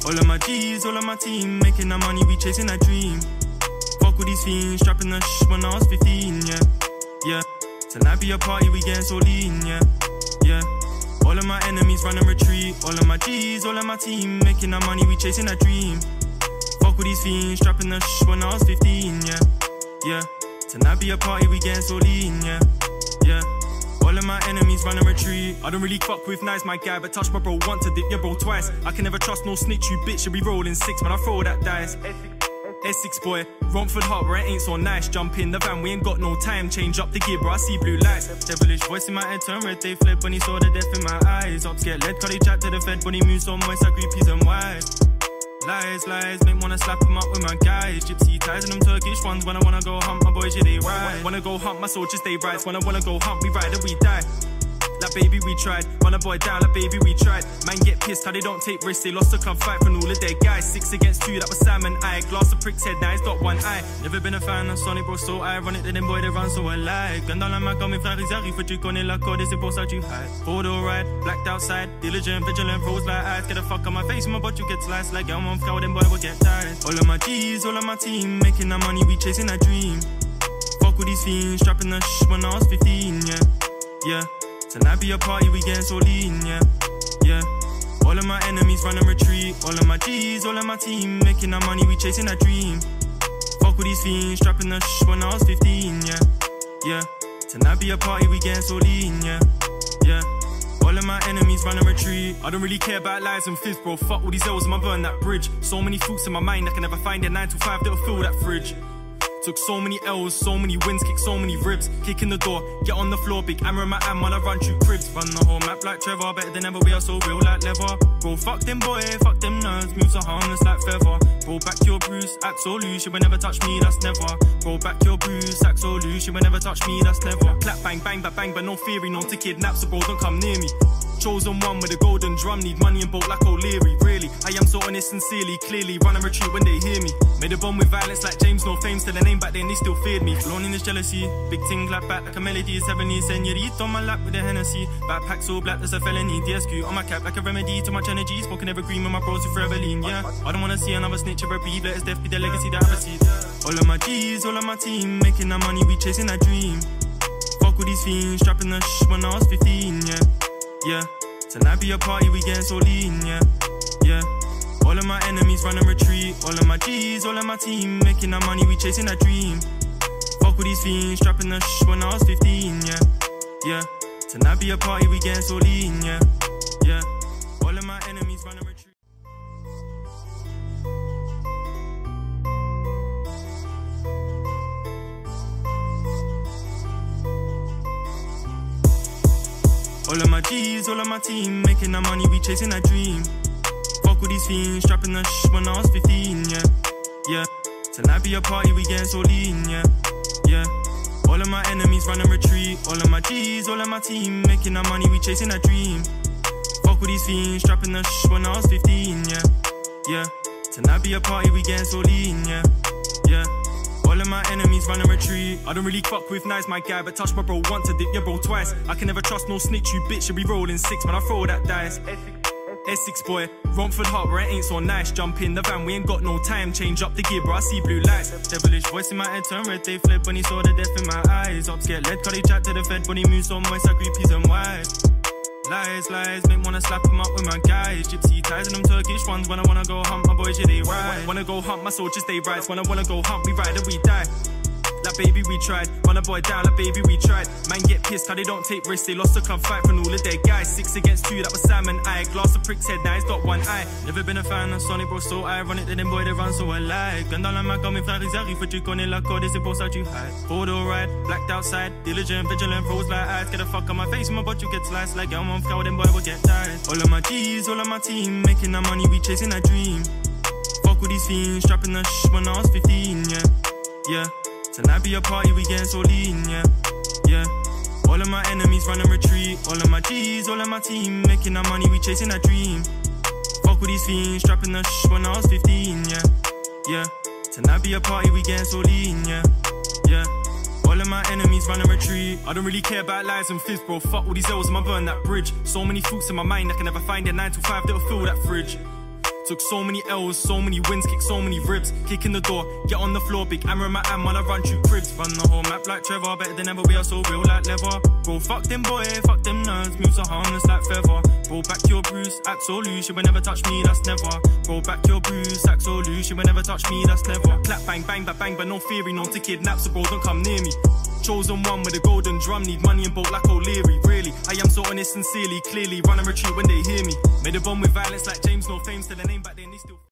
All of my G's, all of my team, making that money, we chasing that dream. Fuck with these fiends, strapping the when I was 15, yeah. Yeah, tonight be a party, we getting so lean, yeah. Yeah, all of my enemies run and retreat. All of my G's, all of my team, making that money, we chasing that dream. Fuck with these fiends, strapping the when I was 15, yeah. Yeah, tonight be a party, we getting so lean, yeah. Yeah, all of my enemies run and retreat. I don't really fuck with nice, my guy, but touch my bro once to dip your bro twice. I can never trust no snitch, you bitch, you be rolling 6, man, I throw that dice. Essex boy, Romford Harbour, it ain't so nice. Jump in the van, we ain't got no time. Change up the gear, bro, I see blue lights. Devilish voice in my head, turn red, they fled when he saw the death in my eyes. Ops get led, cause they chat to the fed, when he moves so moist, I grip peas and wise. Lies, lies, make wanna slap him up with my guys. Gypsy ties and them Turkish ones. When I wanna go hunt, my boys, yeah, they ride. Wanna go hunt, my soldiers, they rise. When I wanna go hunt, we ride and we die. Like baby, we tried. Run a boy down, like baby, we tried. Man get pissed how they don't take risks. They lost the club fight from all of their guys. 6 against 2, that was Sam and I. Glass of prick's head, now he's got one eye. Never been a fan of Sonic, bro, so ironic that them boy they run so alike. Gandal and my coming frères, j'arrive, faut tu connais la code, c'est pour ça tu hide. Photo ride, blacked outside, diligent, vigilant, froze like eyes. Get the fuck on my face, my butt you get sliced. Like I'm on flower, them boy will get tired. All of my G's, all of my team, making that money, we chasing that dream. Fuck with these fiends, strapping the when I was 15, yeah. Yeah. Tonight be a party, we getting so lean, yeah. Yeah, all of my enemies run and retreat. All of my G's, all of my team, making that money, we chasing that dream. Fuck with these fiends, strapping the when I was 15, yeah. Yeah, tonight be a party, we getting so lean, yeah. Yeah, all of my enemies run and retreat. I don't really care about lies and fizz, bro. Fuck all these L's, I'ma burn that bridge. So many thoughts in my mind, I can never find a 9 to 5 that'll fill that fridge. Took so many L's, so many wins, kicked so many ribs. Kick in the door, get on the floor, big hammer in my hand while I run through cribs. Run the whole map like Trevor, better than ever, we are so real like leather. Bro, fuck them boy, fuck them nerds, moves are harmless like feather. Bro, back your bruise, act so loose, you will never touch me, that's never. Bro, back your bruise, act so loose, you will never touch me, that's never. Clap, bang, bang, bang, but no theory, no to kidnap, so bro, don't come near me. Chosen one with a golden drum, need money and bolt like O'Leary, really. I am so honest, sincerely, clearly, run and retreat when they hear me. Made a bomb with violence like James, no fame, still a name back then, they still feared me. Loneliness, jealousy, big ting clap back like a melody, 70s, senorita on my lap with a Hennessy. Backpack so black, that's a felony, DSQ on my cap like a remedy to much energy, spoken evergreen with my bros who forever lean, yeah. I don't wanna see another snitch ever breathe, let his death be the legacy that I receive. All of my G's, all of my team, making that money, we chasing that dream. Fuck with these fiends, strapping the when I was 15, yeah. Yeah, tonight be a party, we getting so lean, yeah. Yeah, all of my enemies run and retreat. All of my G's, all of my team, making that money, we chasing that dream. Fuck with these fiends, strapping the when I was 15, yeah. Yeah, tonight be a party, we getting so lean, yeah. Yeah, all of my enemies run and retreat. All of my G's, all of my team, making that money, we chasing that dream. Fuck with these fiends, strapping the when I was 15, yeah. Yeah, tonight be a party, we getting so lean, yeah. Yeah, all of my enemies run and retreat. All of my G's, all of my team, making that money, we chasing that dream. Fuck with these fiends, strapping the when I was 15, yeah. Yeah, tonight be a party, we getting so lean, yeah. Yeah, all of my enemies run and retreat. I don't really fuck with nice, my guy, but touch my bro once to dip your bro twice. I can never trust no snitch, you bitch, you be rolling 6, man, I throw that dice. Essex boy, Romford Harbour, it ain't so nice. Jump in the van, we ain't got no time. Change up the gear, bro, I see blue lights. Devilish voice in my head, turn red, they fled when he saw the death in my eyes. Ops get led, cause they chat to the fed, when he moves so moist, I grip peas and wise. Lies, lies, make wanna slap him up with my guys. Gypsy ties and them Turkish ones. When I wanna go hunt, my boys, yeah, they ride. Wanna go hunt, my soldiers, they rise. When I wanna go hunt, we ride and we die. Like baby, we tried. Run a boy down, like baby, we tried. Man get pissed how they don't take risks. They lost the club fight from all of their guys. 6 against 2, that was Sam and I. Glass of prick's head, now he's got one eye. Never been a fan of Sonic, bro, so ironic that them boy they run so alike. Gandal and my coming frères, j'arrive, faut tu connais la code, c'est pour ça tu hide. Photo ride, blacked outside, diligent, vigilant, froze like eyes. Get the fuck on my face, my butt you get sliced. Like I'm on flower, them boy will get tired. All of my G's, all of my team, making that money, we chasing that dream. Fuck with these fiends, strapping the when I was 15, yeah. Yeah, tonight be a party, we getting so lean, yeah. Yeah, all of my enemies run and retreat. All of my G's, all of my team, making that money, we chasing that dream. Fuck with these fiends, strapping the when I was 15, yeah. Yeah, tonight be a party, we getting so lean, yeah. Yeah, all of my enemies run and retreat. I don't really care about lies and fizz, bro. Fuck all these L's, I'ma burn that bridge. So many thoughts in my mind, I can never find a 9 to 5 that'll fill that fridge. Took so many L's, so many wins, kicked so many ribs. Kick in the door, get on the floor, big hammer in my hand while I run through cribs. Run the whole map like Trevor, better than ever, we are so real like leather. Bro, fuck them boy, fuck them nerds, moves are harmless like feather. Bro, back your bruise, act so loose, you will never touch me, that's never. Bro, back your bruise, act so loose, you will never touch me, that's never. Clap bang bang bang, but no theory, no to kidnap, so bro, don't come near me. Chosen one with a golden drum, need money and bolt like O'Leary. Really, I am so honest, sincerely, clearly run and retreat when they hear me. Made a bomb with violence like James, no fame, still a name back then, they still